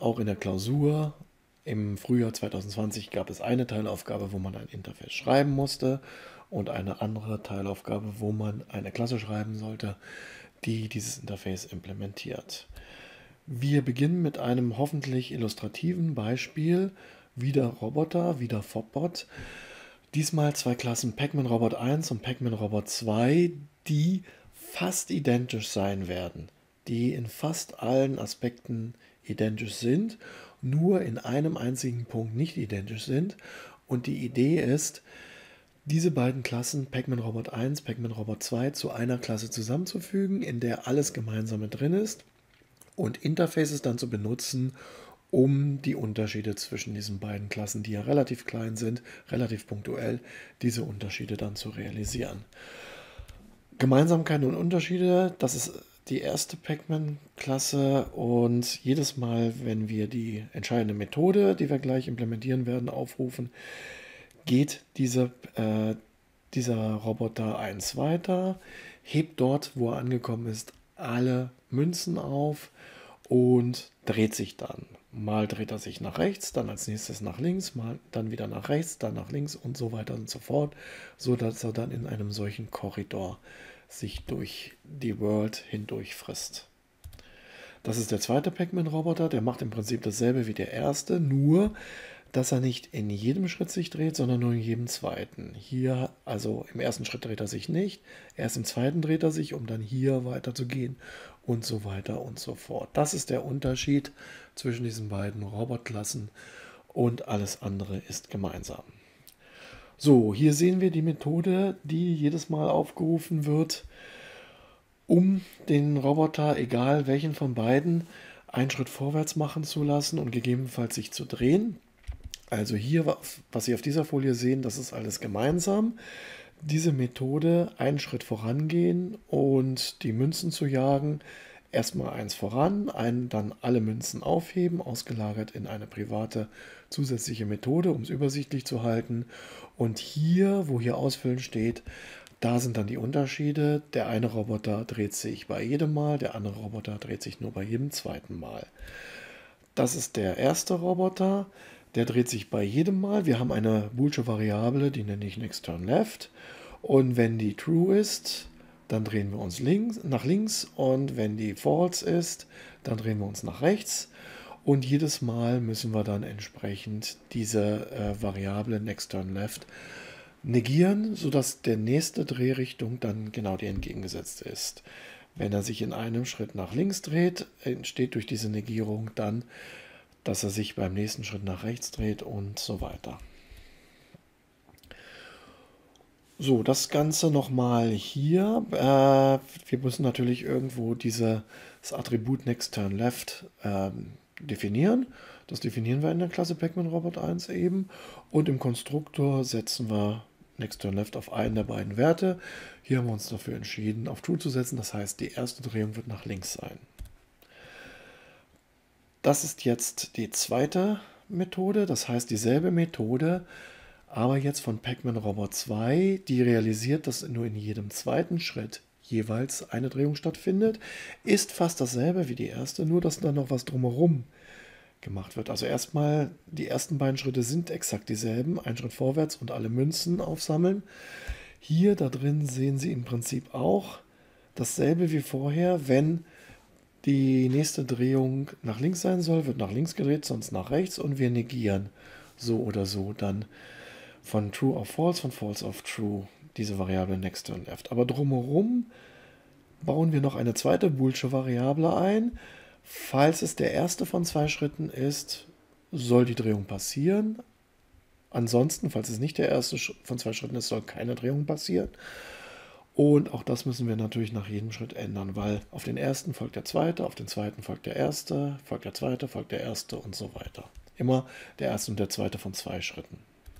auch in der Klausur. Im Frühjahr 2020 gab es eine Teilaufgabe, wo man ein Interface schreiben musste und eine andere Teilaufgabe, wo man eine Klasse schreiben sollte, die dieses Interface implementiert. Wir beginnen mit einem hoffentlich illustrativen Beispiel. Wieder Roboter, wieder Fobbot. Diesmal zwei Klassen Pac-Man Robot 1 und Pac-Man Robot 2, die fast identisch sein werden, die in fast allen Aspekten identisch sind, nur in einem einzigen Punkt nicht identisch sind. Und die Idee ist, diese beiden Klassen, Pac-Man Robot 1, Pac-Man Robot 2, zu einer Klasse zusammenzufügen, in der alles Gemeinsame drin ist und Interfaces dann zu benutzen, um die Unterschiede zwischen diesen beiden Klassen, die ja relativ klein sind, relativ punktuell, diese Unterschiede dann zu realisieren. Gemeinsamkeiten und Unterschiede, das ist die erste Pac-Man-Klasse und jedes Mal, wenn wir die entscheidende Methode, die wir gleich implementieren werden, aufrufen, geht dieser Roboter 1 weiter, hebt dort, wo er angekommen ist, alle Münzen auf und dreht sich dann. Mal dreht er sich nach rechts, dann als nächstes nach links, mal dann wieder nach rechts, dann nach links und so weiter und so fort, sodass er dann in einem solchen Korridor sich durch die World hindurch frisst. Das ist der zweite Pac-Man-Roboter, der macht im Prinzip dasselbe wie der erste, nur dass er nicht in jedem Schritt sich dreht, sondern nur in jedem zweiten. Hier, also im ersten Schritt dreht er sich nicht, erst im zweiten dreht er sich, um dann hier weiter zu gehen und so weiter und so fort. Das ist der Unterschied zwischen diesen beiden Robotklassen und alles andere ist gemeinsam. So, hier sehen wir die Methode, die jedes Mal aufgerufen wird, um den Roboter, egal welchen von beiden, einen Schritt vorwärts machen zu lassen und gegebenenfalls sich zu drehen. Also hier, was Sie auf dieser Folie sehen, das ist alles gemeinsam. Diese Methode, einen Schritt vorangehen und die Münzen zu jagen, erstmal eins voran, dann alle Münzen aufheben, ausgelagert in eine private zusätzliche Methode, um es übersichtlich zu halten. Und hier, wo hier Ausfüllen steht, da sind dann die Unterschiede. Der eine Roboter dreht sich bei jedem Mal, der andere Roboter dreht sich nur bei jedem zweiten Mal. Das ist der erste Roboter. Der dreht sich bei jedem Mal. Wir haben eine boolsche Variable, die nenne ich Next Turn Left. Und wenn die True ist, dann drehen wir uns nach links. Und wenn die False ist, dann drehen wir uns nach rechts. Und jedes Mal müssen wir dann entsprechend diese Variable Next Turn Left negieren, sodass der nächste Drehrichtung dann genau die entgegengesetzte ist. Wenn er sich in einem Schritt nach links dreht, entsteht durch diese Negierung dann, dass er sich beim nächsten Schritt nach rechts dreht und so weiter. So, das Ganze nochmal hier. Wir müssen natürlich irgendwo dieses Attribut Next Turn Left definieren. Das definieren wir in der Klasse Pac-Man Robot 1 eben. Und im Konstruktor setzen wir Next Turn Left auf einen der beiden Werte. Hier haben wir uns dafür entschieden, auf True zu setzen. Das heißt, die erste Drehung wird nach links sein. Das ist jetzt die zweite Methode, das heißt dieselbe Methode, aber jetzt von Pac-Man Robot 2, die realisiert, dass nur in jedem zweiten Schritt jeweils eine Drehung stattfindet, ist fast dasselbe wie die erste, nur dass dann noch was drumherum gemacht wird. Also erstmal, die ersten beiden Schritte sind exakt dieselben, ein Schritt vorwärts und alle Münzen aufsammeln. Hier da drin sehen Sie im Prinzip auch dasselbe wie vorher, wenn die nächste Drehung nach links sein soll, wird nach links gedreht, sonst nach rechts und wir negieren so oder so dann von True auf False, von False auf True diese Variable Next Turn Left. Aber drumherum bauen wir noch eine zweite boolsche Variable ein. Falls es der erste von zwei Schritten ist, soll die Drehung passieren. Ansonsten, falls es nicht der erste von zwei Schritten ist, soll keine Drehung passieren. Und auch das müssen wir natürlich nach jedem Schritt ändern, weil auf den ersten folgt der zweite, auf den zweiten folgt der erste, folgt der zweite, folgt der erste und so weiter. Immer der erste und der zweite von zwei Schritten.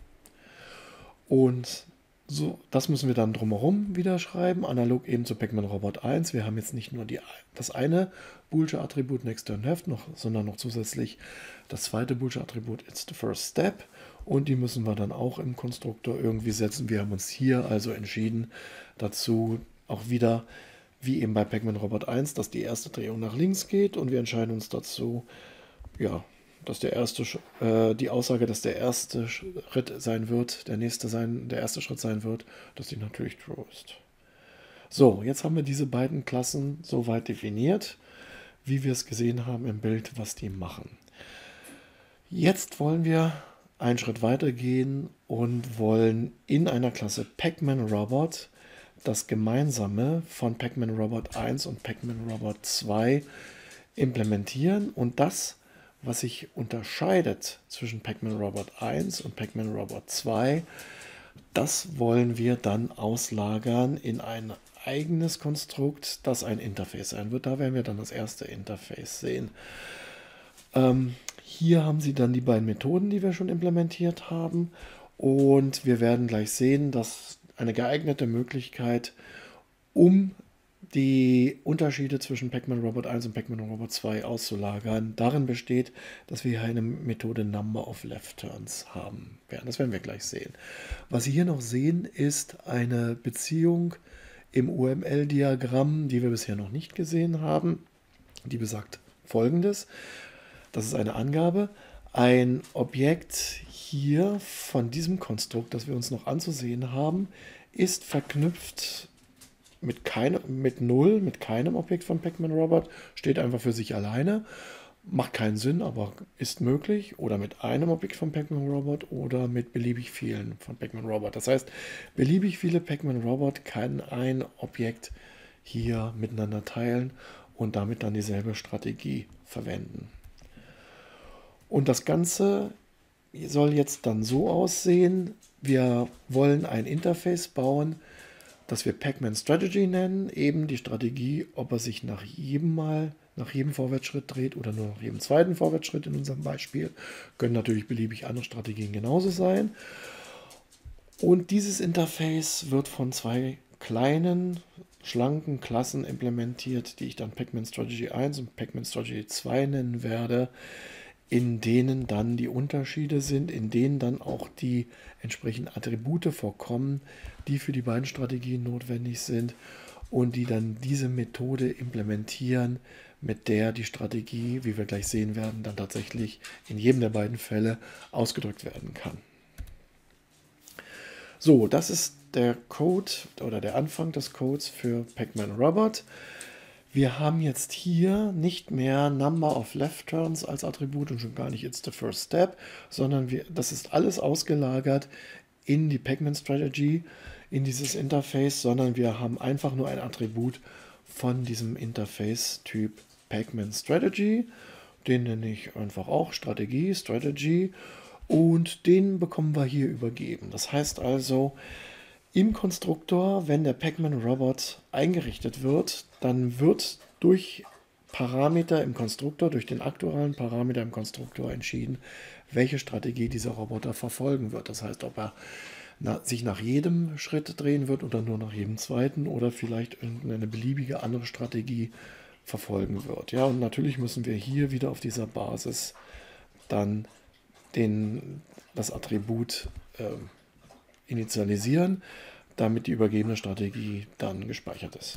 Und so, das müssen wir dann drumherum wieder schreiben, analog eben zu Pac-Man Robot 1. Wir haben jetzt nicht nur das eine boolsche Attribut Next Turn Left, sondern noch zusätzlich das zweite boolsche Attribut It's the First Step. Und die müssen wir dann auch im Konstruktor irgendwie setzen. Wir haben uns hier also entschieden dazu, auch wieder wie eben bei Pac-Man Robot 1, dass die erste Drehung nach links geht. Und wir entscheiden uns dazu, ja, dass die Aussage, dass der erste Schritt sein wird, der erste Schritt sein wird, dass die natürlich true ist. So, jetzt haben wir diese beiden Klassen soweit definiert, wie wir es gesehen haben im Bild, was die machen. Jetzt wollen wir einen Schritt weiter gehen und wollen in einer Klasse Pacman Robot das Gemeinsame von Pacman Robot 1 und Pacman Robot 2 implementieren und das, was sich unterscheidet zwischen Pacman Robot 1 und Pacman Robot 2, das wollen wir dann auslagern in ein eigenes Konstrukt, das ein Interface sein wird. Da werden wir dann das erste Interface sehen. Hier haben Sie dann die beiden Methoden, die wir schon implementiert haben. Und wir werden gleich sehen, dass eine geeignete Möglichkeit, um die Unterschiede zwischen Pacman Robot 1 und Pacman Robot 2 auszulagern, darin besteht, dass wir hier eine Methode Number of Left Turns haben werden. Das werden wir gleich sehen. Was Sie hier noch sehen, ist eine Beziehung im UML-Diagramm, die wir bisher noch nicht gesehen haben. Die besagt Folgendes. Das ist eine Angabe. Ein Objekt hier von diesem Konstrukt, das wir uns noch anzusehen haben, ist verknüpft mit 0, mit keinem Objekt von Pacman Robot, steht einfach für sich alleine, macht keinen Sinn, aber ist möglich, oder mit einem Objekt von Pacman Robot oder mit beliebig vielen von Pacman Robot. Das heißt, beliebig viele Pacman Robot kann ein Objekt hier miteinander teilen und damit dann dieselbe Strategie verwenden. Und das Ganze soll jetzt dann so aussehen, wir wollen ein Interface bauen, das wir Pacman Strategy nennen, eben die Strategie, ob er sich nach jedem Vorwärtsschritt dreht oder nur nach jedem zweiten Vorwärtsschritt in unserem Beispiel. Können natürlich beliebig andere Strategien genauso sein. Und dieses Interface wird von zwei kleinen, schlanken Klassen implementiert, die ich dann Pacman Strategy 1 und Pacman Strategy 2 nennen werde, in denen dann die Unterschiede sind, in denen dann auch die entsprechenden Attribute vorkommen, die für die beiden Strategien notwendig sind und die dann diese Methode implementieren, mit der die Strategie, wie wir gleich sehen werden, dann tatsächlich in jedem der beiden Fälle ausgedrückt werden kann. So, das ist der Code oder der Anfang des Codes für Pacman Robot. Wir haben jetzt hier nicht mehr Number of Left Turns als Attribut und schon gar nicht It's the First Step, sondern das ist alles ausgelagert in die Pacman Strategy, in dieses Interface, sondern wir haben einfach nur ein Attribut von diesem Interface-Typ Pacman Strategy. Den nenne ich einfach auch Strategy, und den bekommen wir hier übergeben. Das heißt also, im Konstruktor, wenn der Pacman Robot eingerichtet wird, dann wird durch Parameter im Konstruktor, durch den aktuellen Parameter im Konstruktor entschieden, welche Strategie dieser Roboter verfolgen wird. Das heißt, ob er sich nach jedem Schritt drehen wird oder nur nach jedem zweiten oder vielleicht irgendeine beliebige andere Strategie verfolgen wird. Ja, und natürlich müssen wir hier wieder auf dieser Basis dann das Attribut initialisieren, damit die übergebene Strategie dann gespeichert ist.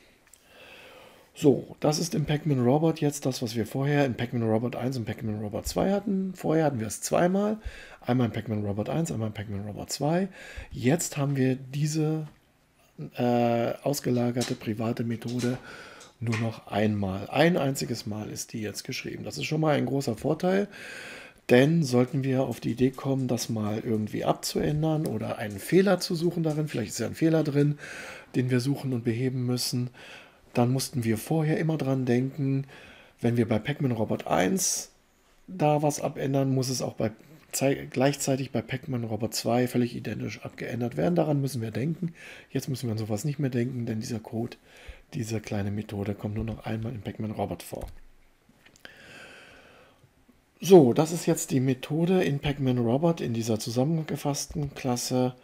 So, das ist im Pacman Robot jetzt das, was wir vorher in Pacman Robot 1 und Pacman Robot 2 hatten. Vorher hatten wir es zweimal, einmal in Pacman Robot 1, einmal in Pacman Robot 2. Jetzt haben wir diese ausgelagerte private Methode nur noch einmal. Ein einziges Mal ist die jetzt geschrieben. Das ist schon mal ein großer Vorteil. Denn sollten wir auf die Idee kommen, das mal irgendwie abzuändern oder einen Fehler zu suchen darin, vielleicht ist ja ein Fehler drin, den wir suchen und beheben müssen, dann mussten wir vorher immer dran denken, wenn wir bei Pacman Robot 1 da was abändern, muss es auch gleichzeitig bei Pacman Robot 2 völlig identisch abgeändert werden. Daran müssen wir denken. Jetzt müssen wir an sowas nicht mehr denken, denn dieser Code, diese kleine Methode kommt nur noch einmal in Pacman Robot vor. So, das ist jetzt die Methode in Pacman Robot in dieser zusammengefassten Klasse,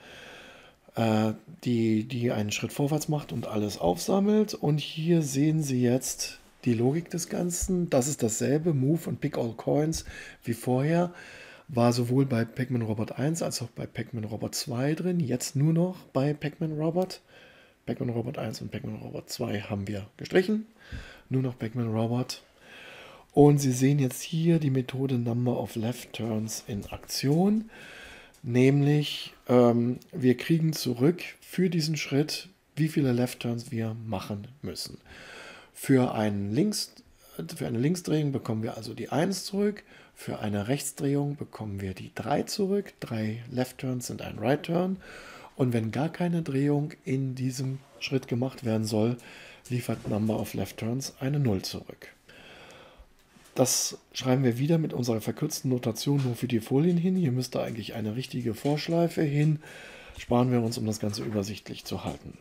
die einen Schritt vorwärts macht und alles aufsammelt. Und hier sehen Sie jetzt die Logik des Ganzen. Das ist dasselbe, Move und Pick All Coins wie vorher. War sowohl bei Pacman Robot 1 als auch bei Pacman Robot 2 drin. Jetzt nur noch bei Pacman Robot. Pacman Robot 1 und Pacman Robot 2 haben wir gestrichen. Nur noch Pacman Robot. Und Sie sehen jetzt hier die Methode Number of Left Turns in Aktion. Nämlich, wir kriegen zurück für diesen Schritt, wie viele Left Turns wir machen müssen. Für eine Linksdrehung bekommen wir also die 1 zurück. Für eine Rechtsdrehung bekommen wir die 3 zurück. 3 Left Turns sind ein Right Turn. Und wenn gar keine Drehung in diesem Schritt gemacht werden soll, liefert Number of Left Turns eine 0 zurück. Das schreiben wir wieder mit unserer verkürzten Notation nur für die Folien hin. Hier müsste eigentlich eine richtige Vorschleife hin. Sparen wir uns, um das Ganze übersichtlich zu halten.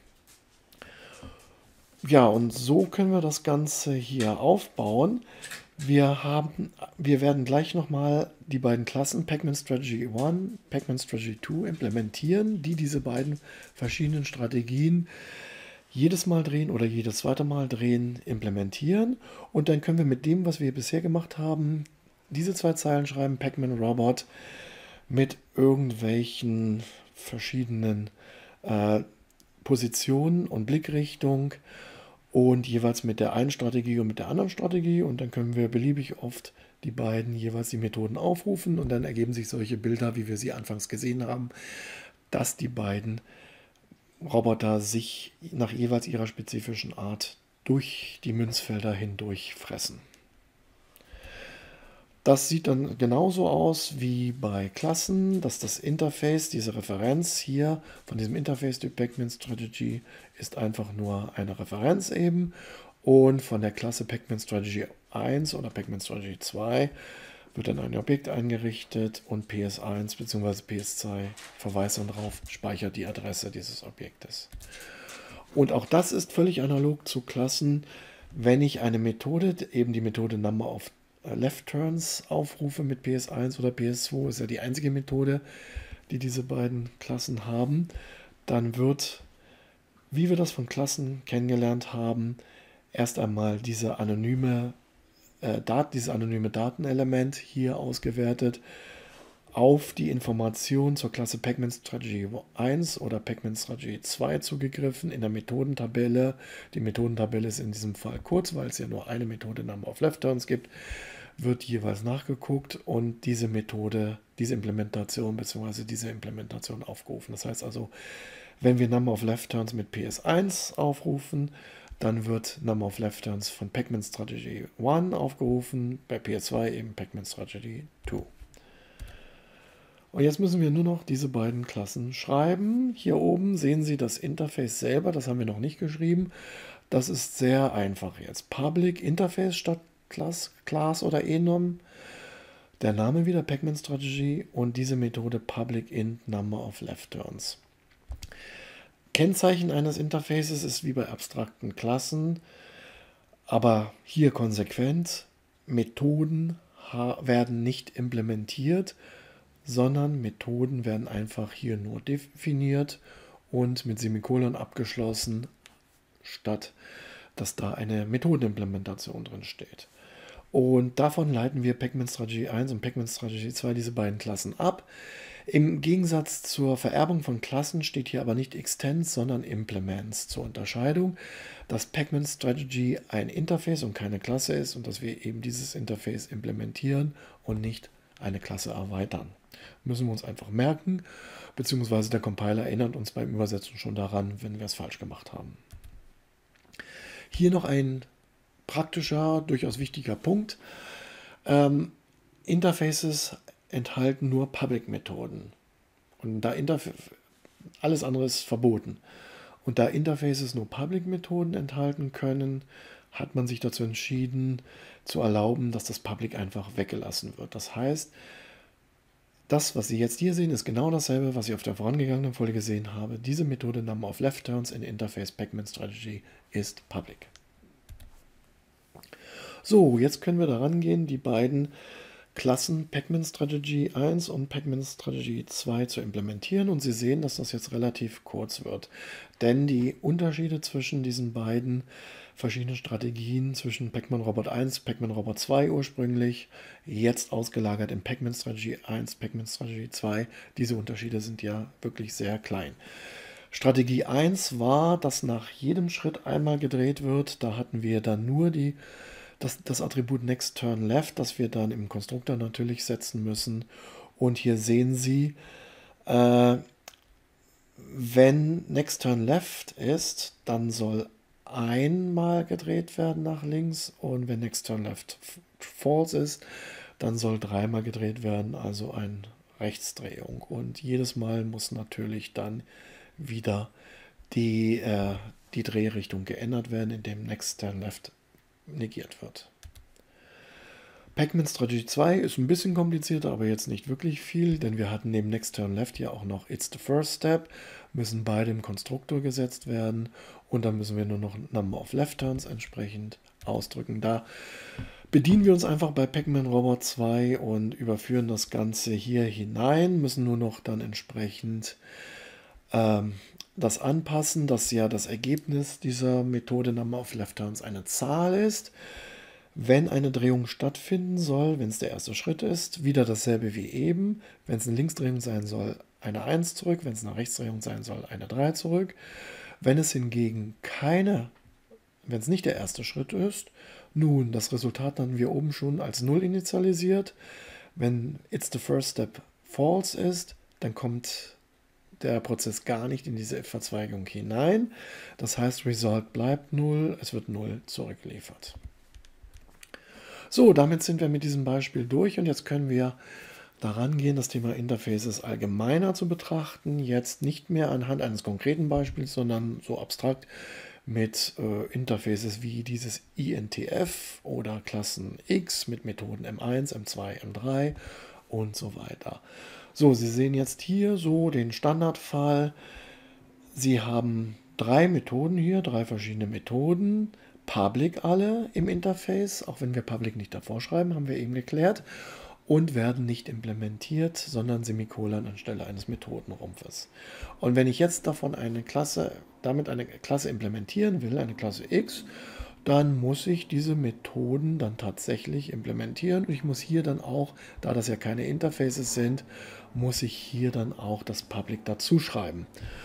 Ja, und so können wir das Ganze hier aufbauen. Wir werden gleich nochmal die beiden Klassen Pacman Strategy 1, Pacman Strategy 2 implementieren, die diese beiden verschiedenen Strategien jedes Mal drehen oder jedes zweite Mal drehen implementieren. Und dann können wir mit dem, was wir bisher gemacht haben, diese 2 Zeilen schreiben, Pacman Robot, mit irgendwelchen verschiedenen Positionen und Blickrichtung und jeweils mit der einen Strategie und mit der anderen Strategie. Und dann können wir beliebig oft die beiden jeweils die Methoden aufrufen und dann ergeben sich solche Bilder, wie wir sie anfangs gesehen haben, dass die beiden Roboter sich nach jeweils ihrer spezifischen Art durch die Münzfelder hindurch fressen. Das sieht dann genauso aus wie bei Klassen, dass das Interface, diese Referenz hier von diesem Interface-Typ Pacman Strategy ist einfach nur eine Referenz eben. Und von der Klasse Pacman Strategy 1 oder Pacman Strategy 2 wird dann ein Objekt eingerichtet und PS1 bzw. PS2 verweist dann darauf, speichert die Adresse dieses Objektes. Und auch das ist völlig analog zu Klassen, wenn ich eine Methode, eben die Methode Number of Left Turns aufrufe mit PS1 oder PS2, ist ja die einzige Methode, die diese beiden Klassen haben, dann wird, wie wir das von Klassen kennengelernt haben, erst einmal dieses anonyme Datenelement hier ausgewertet, auf die Information zur Klasse Pacman Strategy 1 oder Pacman Strategy 2 zugegriffen in der Methodentabelle. Die Methodentabelle ist in diesem Fall kurz, weil es ja nur eine Methode Number of Left Turns gibt, wird jeweils nachgeguckt und diese Methode, diese Implementation aufgerufen. Das heißt also, wenn wir Number of Left Turns mit PS1 aufrufen, dann wird Number of Left Turns von Pacman Strategy 1 aufgerufen, bei PS2 eben Pacman Strategy 2. Und jetzt müssen wir nur noch diese beiden Klassen schreiben. Hier oben sehen Sie das Interface selber, das haben wir noch nicht geschrieben. Das ist sehr einfach jetzt. Public Interface statt Class oder Enum. Der Name wieder Pacman Strategy und diese Methode Public Int Number of Left Turns. Kennzeichen eines Interfaces ist wie bei abstrakten Klassen, aber hier konsequent. Methoden werden nicht implementiert, sondern Methoden werden einfach hier nur definiert und mit Semikolon abgeschlossen, statt dass da eine Methodenimplementation drin steht. Und davon leiten wir Pacman Strategy 1 und Pacman Strategy 2 diese beiden Klassen ab. Im Gegensatz zur Vererbung von Klassen steht hier aber nicht Extends, sondern Implements zur Unterscheidung, dass Pacman Strategy ein Interface und keine Klasse ist und dass wir eben dieses Interface implementieren und nicht eine Klasse erweitern. Müssen wir uns einfach merken, beziehungsweise der Compiler erinnert uns beim Übersetzen schon daran, wenn wir es falsch gemacht haben. Hier noch ein praktischer, durchaus wichtiger Punkt. Interfaces enthalten nur Public-Methoden. Und da alles andere ist verboten. Und da Interfaces nur Public-Methoden enthalten können, hat man sich dazu entschieden, zu erlauben, dass das Public einfach weggelassen wird. Das heißt, das, was Sie jetzt hier sehen, ist genau dasselbe, was ich auf der vorangegangenen Folie gesehen habe. Diese Methode Number of Left Turns in Interface Pacman Strategy ist Public. So, jetzt können wir daran gehen, die beiden Klassen Pacman Strategy 1 und Pacman Strategy 2 zu implementieren. Und Sie sehen, dass das jetzt relativ kurz wird. Denn die Unterschiede zwischen diesen beiden verschiedenen Strategien, zwischen Pacman Robot 1, Pacman Robot 2 ursprünglich, jetzt ausgelagert in Pacman Strategy 1, Pacman Strategy 2, diese Unterschiede sind ja wirklich sehr klein. Strategie 1 war, dass nach jedem Schritt einmal gedreht wird. Da hatten wir dann nur die das Attribut NextTurnLeft, das wir dann im Konstruktor natürlich setzen müssen. Und hier sehen Sie, äh, wenn NextTurnLeft ist, dann soll einmal gedreht werden nach links, und wenn NextTurnLeft false ist, dann soll dreimal gedreht werden, also eine Rechtsdrehung. Und jedes Mal muss natürlich dann wieder die Drehrichtung geändert werden, indem NextTurnLeft negiert wird. Pacman Strategy 2 ist ein bisschen komplizierter, aber jetzt nicht wirklich viel, denn wir hatten neben NextTurnLeft ja auch noch It's the First Step, müssen beide im Konstruktor gesetzt werden, und dann müssen wir nur noch Number of Left Turns entsprechend ausdrücken. Da bedienen wir uns einfach bei Pacman Robot 2 und überführen das Ganze hier hinein, müssen nur noch dann entsprechend das anpassen, dass ja das Ergebnis dieser Methode Number of Left Turns eine Zahl ist. Wenn eine Drehung stattfinden soll, wenn es der erste Schritt ist, wieder dasselbe wie eben. Wenn es eine Linksdrehung sein soll, eine 1 zurück. Wenn es eine Rechtsdrehung sein soll, eine 3 zurück. Wenn es hingegen wenn es nicht der erste Schritt ist, nun, das Resultat hatten wir oben schon als 0 initialisiert. Wenn It's the First Step false ist, dann kommt der Prozess gar nicht in diese Verzweigung hinein. Das heißt, Result bleibt 0, es wird 0 zurückgeliefert. So, damit sind wir mit diesem Beispiel durch, und jetzt können wir daran gehen, das Thema Interfaces allgemeiner zu betrachten. Jetzt nicht mehr anhand eines konkreten Beispiels, sondern so abstrakt mit Interfaces wie dieses INTF oder Klassen X mit Methoden M1, M2, M3 und so weiter. So, Sie sehen jetzt hier so den Standardfall. Sie haben 3 Methoden hier, 3 verschiedene Methoden. Public alle im Interface, auch wenn wir Public nicht davor schreiben, haben wir eben geklärt, und werden nicht implementiert, sondern Semikolon anstelle eines Methodenrumpfes. Und wenn ich jetzt damit eine Klasse implementieren will, eine Klasse X, dann muss ich diese Methoden dann tatsächlich implementieren. Und ich muss hier dann auch, da das ja keine Interfaces sind, muss ich hier dann auch das Public dazu schreiben.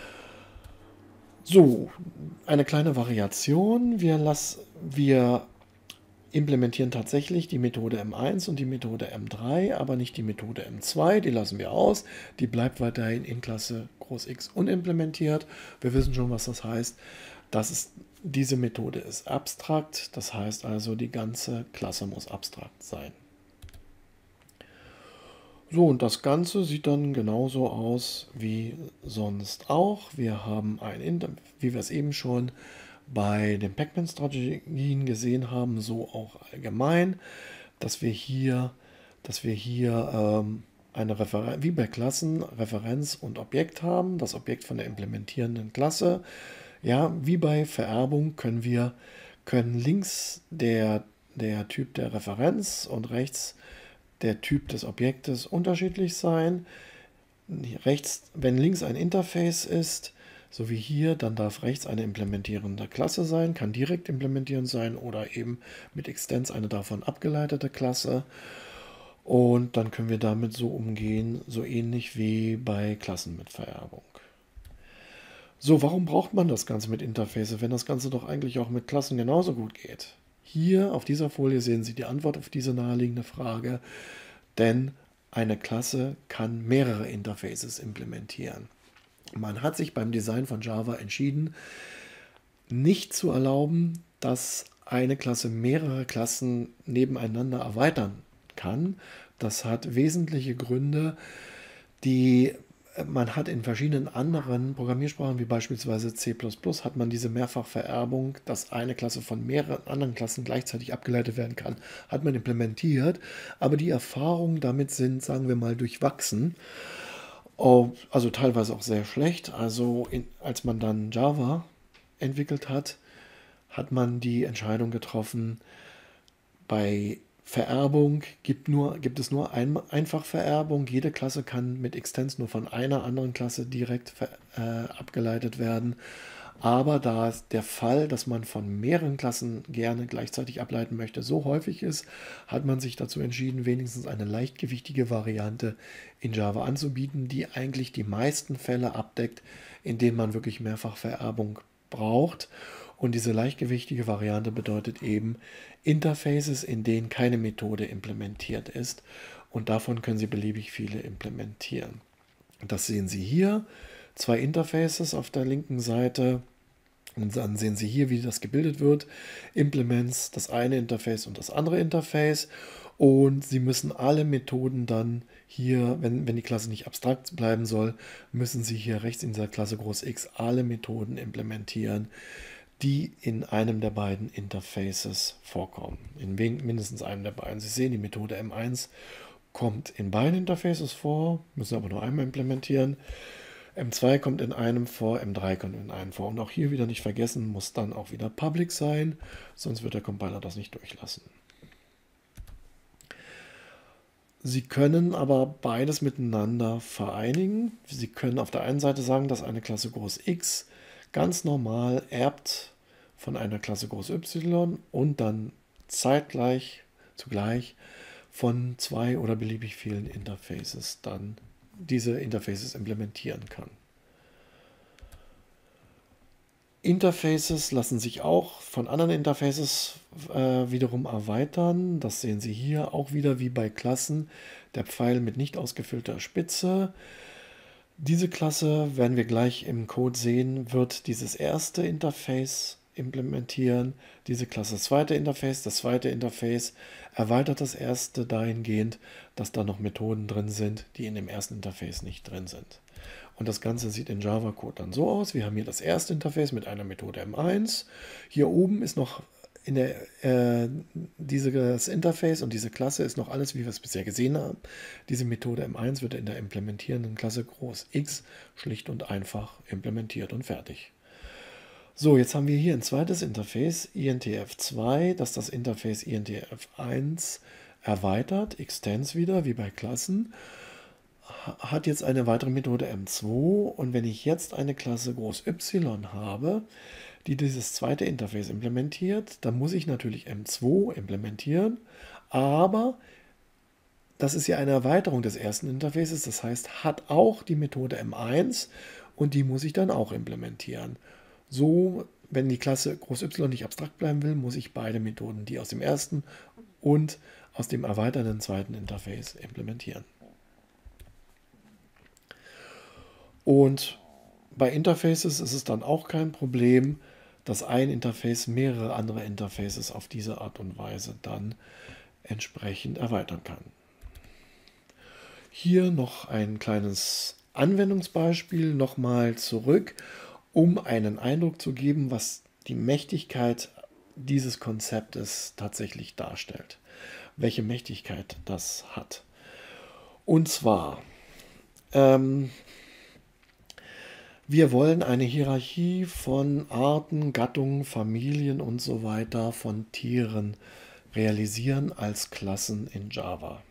So, eine kleine Variation. Wir implementieren tatsächlich die Methode M1 und die Methode M3, aber nicht die Methode M2. Die lassen wir aus. Die bleibt weiterhin in Klasse X unimplementiert. Wir wissen schon, was das heißt. Diese Methode ist abstrakt. Das heißt also, die ganze Klasse muss abstrakt sein. So, und das Ganze sieht dann genauso aus wie sonst auch. Wir haben wie wir es eben schon bei den Pacman-Strategien gesehen haben, so auch allgemein, dass wir hier eine wie bei Klassen Referenz und Objekt haben, das Objekt von der implementierenden Klasse. Ja, wie bei Vererbung können links der Typ der Referenz und rechts der Typ des Objektes unterschiedlich sein. Wenn links ein Interface ist, so wie hier, dann darf rechts eine implementierende Klasse sein, kann direkt implementierend sein oder eben mit Extends eine davon abgeleitete Klasse. Und dann können wir damit so umgehen, so ähnlich wie bei Klassen mit Vererbung. So, warum braucht man das Ganze mit Interfaces, wenn das Ganze doch eigentlich auch mit Klassen genauso gut geht? Hier auf dieser Folie sehen Sie die Antwort auf diese naheliegende Frage, denn eine Klasse kann mehrere Interfaces implementieren. Man hat sich beim Design von Java entschieden, nicht zu erlauben, dass eine Klasse mehrere Klassen nebeneinander erweitern kann. Das hat wesentliche Gründe, man hat in verschiedenen anderen Programmiersprachen, wie beispielsweise C++, hat man diese Mehrfachvererbung, dass eine Klasse von mehreren anderen Klassen gleichzeitig abgeleitet werden kann, hat man implementiert. Aber die Erfahrungen damit sind, sagen wir mal, durchwachsen. Also teilweise auch sehr schlecht. Also als man dann Java entwickelt hat, hat man die Entscheidung getroffen, bei Vererbung gibt es nur Einfachvererbung. Jede Klasse kann mit Extends nur von einer anderen Klasse direkt abgeleitet werden. Aber da der Fall, dass man von mehreren Klassen gerne gleichzeitig ableiten möchte, so häufig ist, hat man sich dazu entschieden, wenigstens eine leichtgewichtige Variante in Java anzubieten, die eigentlich die meisten Fälle abdeckt, in denen man wirklich Mehrfachvererbung braucht. Und diese leichtgewichtige Variante bedeutet eben Interfaces, in denen keine Methode implementiert ist. Und davon können Sie beliebig viele implementieren. Das sehen Sie hier. 2 Interfaces auf der linken Seite. Und dann sehen Sie hier, wie das gebildet wird. Implements, das eine Interface und das andere Interface. Und Sie müssen alle Methoden dann hier, wenn die Klasse nicht abstrakt bleiben soll, müssen Sie hier rechts in dieser Klasse groß X alle Methoden implementieren, die in einem der beiden Interfaces vorkommen. In mindestens einem der beiden. Sie sehen, die Methode M1 kommt in beiden Interfaces vor, müssen aber nur einmal implementieren. M2 kommt in einem vor, M3 kommt in einem vor. Und auch hier wieder nicht vergessen, muss dann auch wieder Public sein, sonst wird der Compiler das nicht durchlassen. Sie können aber beides miteinander vereinigen. Sie können auf der einen Seite sagen, dass eine Klasse groß X ganz normal erbt von einer Klasse groß Y und dann zugleich von 2 oder beliebig vielen Interfaces dann diese Interfaces implementieren kann. Interfaces lassen sich auch von anderen Interfaces wiederum erweitern. Das sehen Sie hier auch wieder wie bei Klassen. Der Pfeil mit nicht ausgefüllter Spitze. Diese Klasse, werden wir gleich im Code sehen, wird dieses erste Interface implementieren. Diese Klasse das zweite Interface. Das zweite Interface erweitert das erste dahingehend, dass da noch Methoden drin sind, die in dem ersten Interface nicht drin sind. Und das Ganze sieht in Java-Code dann so aus. Wir haben hier das erste Interface mit einer Methode M1. Hier oben ist noch dieses Interface und diese Klasse ist noch alles, wie wir es bisher gesehen haben. Diese Methode M1 wird in der implementierenden Klasse groß X schlicht und einfach implementiert und fertig. So, jetzt haben wir hier ein zweites Interface, INTF2, das das Interface INTF1 erweitert, extends wieder, wie bei Klassen. Hat jetzt eine weitere Methode M2 und wenn ich jetzt eine Klasse groß Y habe, die dieses zweite Interface implementiert, dann muss ich natürlich M2 implementieren, aber das ist ja eine Erweiterung des ersten Interfaces, das heißt, hat auch die Methode M1 und die muss ich dann auch implementieren. So, wenn die Klasse groß Y nicht abstrakt bleiben will, muss ich beide Methoden, die aus dem ersten und aus dem erweiternden zweiten Interface implementieren. Und bei Interfaces ist es dann auch kein Problem, dass ein Interface mehrere andere Interfaces auf diese Art und Weise dann entsprechend erweitern kann. Hier noch ein kleines Anwendungsbeispiel nochmal zurück, um einen Eindruck zu geben, was die Mächtigkeit dieses Konzeptes tatsächlich darstellt. Welche Mächtigkeit das hat. Und zwar, wir wollen eine Hierarchie von Arten, Gattungen, Familien und so weiter von Tieren realisieren als Klassen in Java.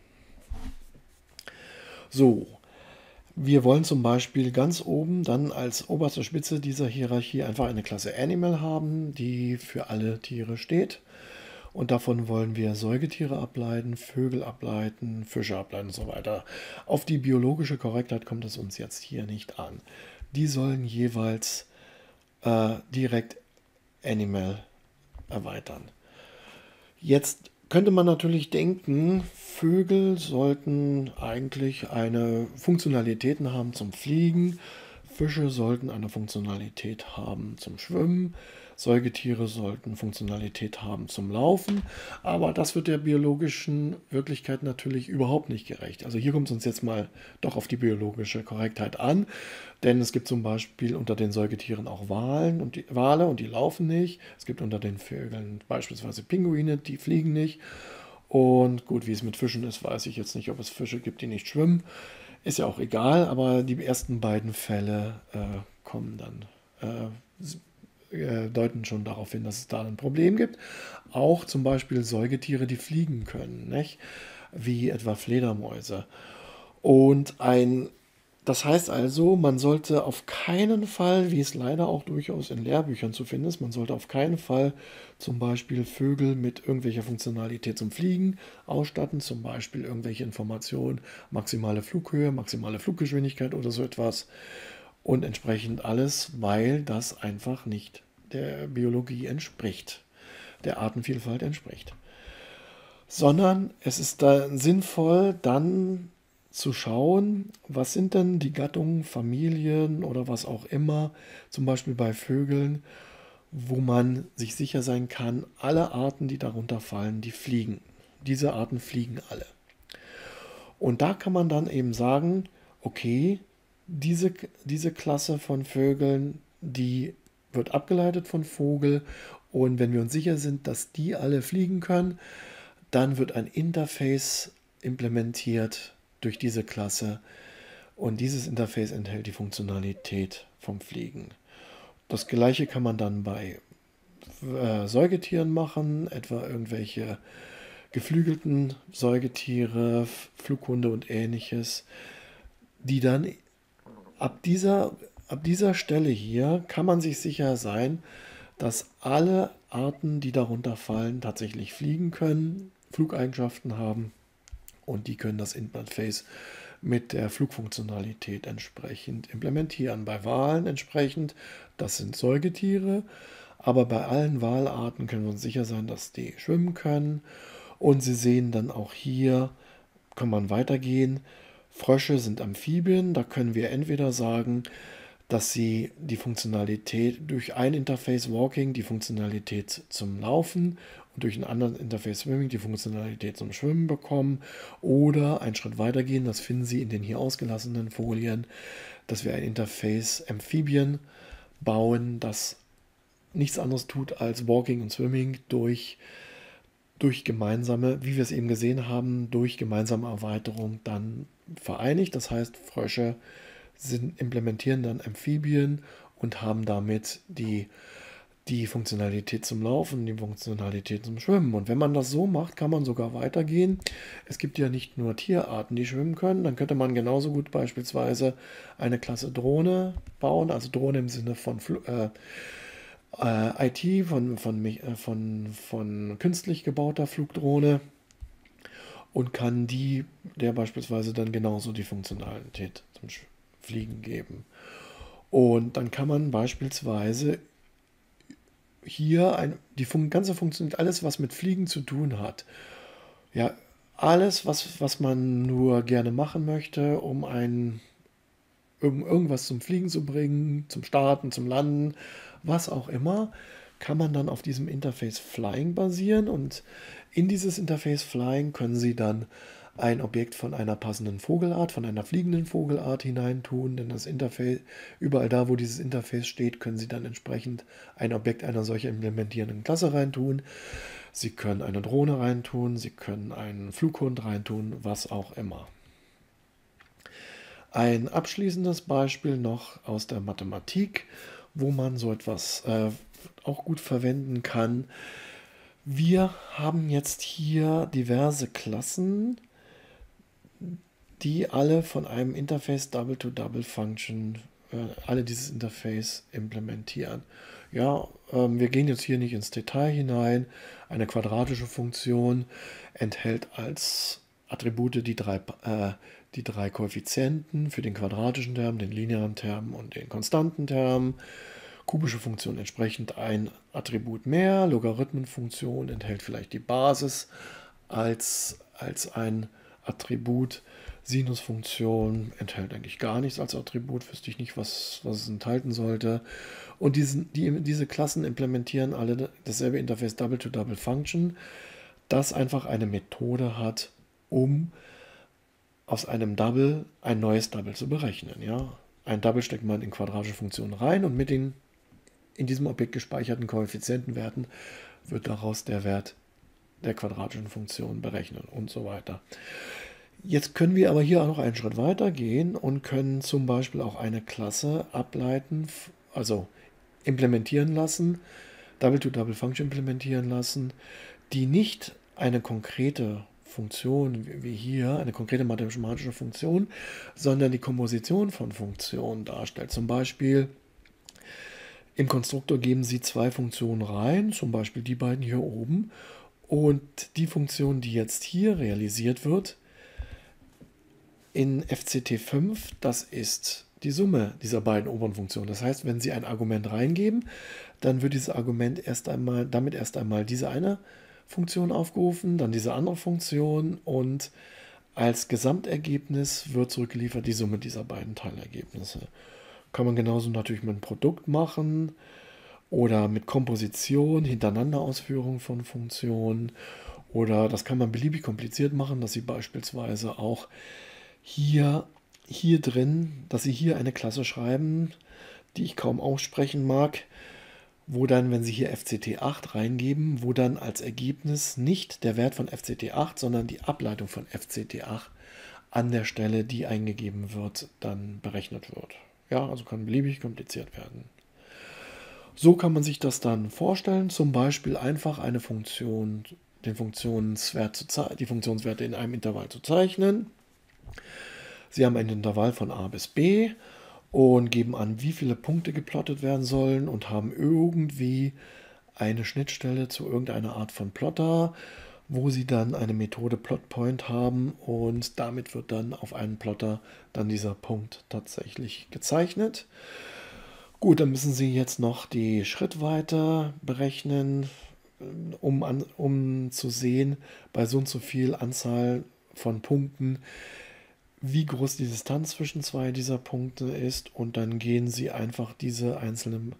So, wir wollen zum Beispiel ganz oben dann als oberste Spitze dieser Hierarchie einfach eine Klasse Animal haben, die für alle Tiere steht. Und davon wollen wir Säugetiere ableiten, Vögel ableiten, Fische ableiten und so weiter. Auf die biologische Korrektheit kommt es uns jetzt hier nicht an. Die sollen jeweils direkt Animal erweitern. Jetzt könnte man natürlich denken, Vögel sollten eigentlich eine Funktionalität haben zum Fliegen, Fische sollten eine Funktionalität haben zum Schwimmen, Säugetiere sollten Funktionalität haben zum Laufen, aber das wird der biologischen Wirklichkeit natürlich überhaupt nicht gerecht. Also hier kommt es uns jetzt mal doch auf die biologische Korrektheit an, denn es gibt zum Beispiel unter den Säugetieren auch Wale und die laufen nicht. Es gibt unter den Vögeln beispielsweise Pinguine, die fliegen nicht. Und gut, wie es mit Fischen ist, weiß ich jetzt nicht, ob es Fische gibt, die nicht schwimmen. Ist ja auch egal, aber die ersten beiden Fälle kommen dann deuten schon darauf hin, dass es da ein Problem gibt. Auch zum Beispiel Säugetiere, die fliegen können, nicht? Wie etwa Fledermäuse. Und das heißt also, man sollte auf keinen Fall, wie es leider auch durchaus in Lehrbüchern zu finden ist, man sollte auf keinen Fall zum Beispiel Vögel mit irgendwelcher Funktionalität zum Fliegen ausstatten, zum Beispiel irgendwelche Informationen, maximale Flughöhe, maximale Fluggeschwindigkeit oder so etwas und entsprechend alles, weil das einfach nicht der Biologie entspricht, der Artenvielfalt entspricht. Sondern es ist da sinnvoll, dann zu schauen, was sind denn die Gattungen, Familien oder was auch immer, zum Beispiel bei Vögeln, wo man sich sicher sein kann, alle Arten, die darunter fallen, die fliegen. Diese Arten fliegen alle. Und da kann man dann eben sagen, okay, diese Klasse von Vögeln, die wird abgeleitet von Vogel. Und wenn wir uns sicher sind, dass die alle fliegen können, dann wird ein Interface implementiert durch diese Klasse. Und dieses Interface enthält die Funktionalität vom Fliegen. Das gleiche kann man dann bei Säugetieren machen, etwa irgendwelche geflügelten Säugetiere, Flughunde und ähnliches, die dann ab dieser Stelle hier kann man sich sicher sein, dass alle Arten, die darunter fallen, tatsächlich fliegen können, Flugeigenschaften haben und die können das Interface mit der Flugfunktionalität entsprechend implementieren. Bei Walen entsprechend, das sind Säugetiere, aber bei allen Walarten können wir uns sicher sein, dass die schwimmen können. Und Sie sehen dann auch hier, kann man weitergehen, Frösche sind Amphibien, da können wir entweder sagen, dass sie die Funktionalität durch ein Interface Walking, die Funktionalität zum Laufen und durch ein anderes Interface Swimming die Funktionalität zum Schwimmen bekommen oder einen Schritt weitergehen, das finden Sie in den hier ausgelassenen Folien, dass wir ein Interface Amphibien bauen, das nichts anderes tut als Walking und Swimming durch gemeinsame, wie wir es eben gesehen haben, durch gemeinsame Erweiterung dann vereinigt. Das heißt, Frösche implementieren dann Amphibien und haben damit die Funktionalität zum Laufen, die Funktionalität zum Schwimmen. Und wenn man das so macht, kann man sogar weitergehen. Es gibt ja nicht nur Tierarten, die schwimmen können. Dann könnte man genauso gut beispielsweise eine Klasse Drohne bauen, also Drohne im Sinne von IT, von künstlich gebauter Flugdrohne und kann der beispielsweise dann genauso die Funktionalität zum Fliegen geben. Und dann kann man beispielsweise hier die ganze Funktion, alles was mit Fliegen zu tun hat, ja, alles was man nur gerne machen möchte, um irgendwas zum Fliegen zu bringen, zum Starten, zum Landen, was auch immer, kann man dann auf diesem Interface Flying basieren und in dieses Interface Flying können Sie dann ein Objekt von einer passenden Vogelart, von einer fliegenden Vogelart hineintun, denn das Interface, überall da, wo dieses Interface steht, können Sie dann entsprechend ein Objekt einer solcher implementierenden Klasse reintun. Sie können eine Drohne reintun, Sie können einen Flughund reintun, was auch immer. Ein abschließendes Beispiel noch aus der Mathematik, wo man so etwas auch gut verwenden kann. Wir haben jetzt hier diverse Klassen, die alle von einem Interface Double-to-Double-Function, alle dieses Interface implementieren. Ja, wir gehen jetzt hier nicht ins Detail hinein. Eine quadratische Funktion enthält als Attribute die drei Koeffizienten für den quadratischen Term, den linearen Term und den konstanten Term. Kubische Funktion entsprechend ein Attribut mehr. Logarithmenfunktion enthält vielleicht die Basis als ein Attribut. Sinusfunktion enthält eigentlich gar nichts als Attribut, wüsste ich nicht, was es enthalten sollte. Und diese Klassen implementieren alle dasselbe Interface Double-to-Double-Function, das einfach eine Methode hat, um aus einem Double ein neues Double zu berechnen. Ja? Ein Double steckt man in quadratische Funktionen rein und mit den in diesem Objekt gespeicherten Koeffizientenwerten wird daraus der Wert der quadratischen Funktion berechnen und so weiter. Jetzt können wir aber hier auch noch einen Schritt weiter gehen und können zum Beispiel auch eine Klasse ableiten, also implementieren lassen, Double-to-Double-Function implementieren lassen, die nicht eine konkrete Funktion wie hier, eine konkrete mathematische Funktion, sondern die Komposition von Funktionen darstellt. Zum Beispiel im Konstruktor geben Sie zwei Funktionen rein, zum Beispiel die beiden hier oben, und die Funktion, die jetzt hier realisiert wird, in FCT5, das ist die Summe dieser beiden oberen Funktionen. Das heißt, wenn Sie ein Argument reingeben, dann wird dieses Argument damit erst einmal diese eine Funktion aufgerufen, dann diese andere Funktion und als Gesamtergebnis wird zurückgeliefert die Summe dieser beiden Teilergebnisse. Kann man genauso natürlich mit einem Produkt machen oder mit Komposition, Hintereinanderausführung von Funktionen, oder das kann man beliebig kompliziert machen, dass Sie beispielsweise auch hier drin, dass Sie hier eine Klasse schreiben, die ich kaum aussprechen mag, wo dann, wenn Sie hier FCT8 reingeben, wo dann als Ergebnis nicht der Wert von FCT8, sondern die Ableitung von FCT8 an der Stelle, die eingegeben wird, dann berechnet wird. Ja, also kann beliebig kompliziert werden. So kann man sich das dann vorstellen, zum Beispiel einfach eine Funktion, die Funktionswerte in einem Intervall zu zeichnen. Sie haben ein Intervall von a bis b und geben an, wie viele Punkte geplottet werden sollen und haben irgendwie eine Schnittstelle zu irgendeiner Art von Plotter, wo Sie dann eine Methode PlotPoint haben und damit wird dann auf einen Plotter dann dieser Punkt tatsächlich gezeichnet. Gut, dann müssen Sie jetzt noch die Schrittweite berechnen, um zu sehen, bei so und so viel Anzahl von Punkten, wie groß die Distanz zwischen zwei dieser Punkte ist, und dann gehen Sie einfach diese einzelnen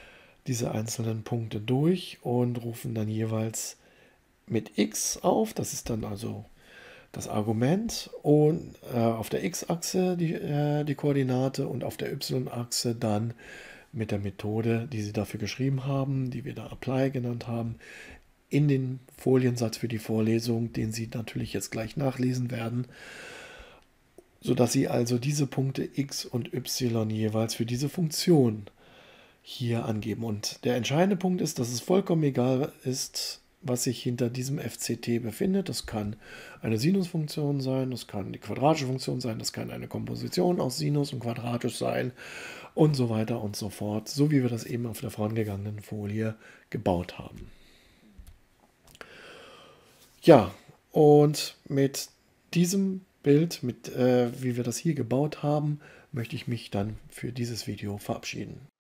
Punkte durch und rufen dann jeweils mit x auf, das ist dann also das Argument, und auf der x-Achse die Koordinate und auf der y-Achse dann mit der Methode, die Sie dafür geschrieben haben, die wir da Apply genannt haben, in den Foliensatz für die Vorlesung, den Sie natürlich jetzt gleich nachlesen werden, sodass Sie also diese Punkte x und y jeweils für diese Funktion hier angeben. Und der entscheidende Punkt ist, dass es vollkommen egal ist, was sich hinter diesem FCT befindet. Das kann eine Sinusfunktion sein, das kann die quadratische Funktion sein, das kann eine Komposition aus Sinus und Quadratisch sein und so weiter und so fort, so wie wir das eben auf der vorangegangenen Folie gebaut haben. Ja, und mit diesem Bild, wie wir das hier gebaut haben, möchte ich mich dann für dieses Video verabschieden.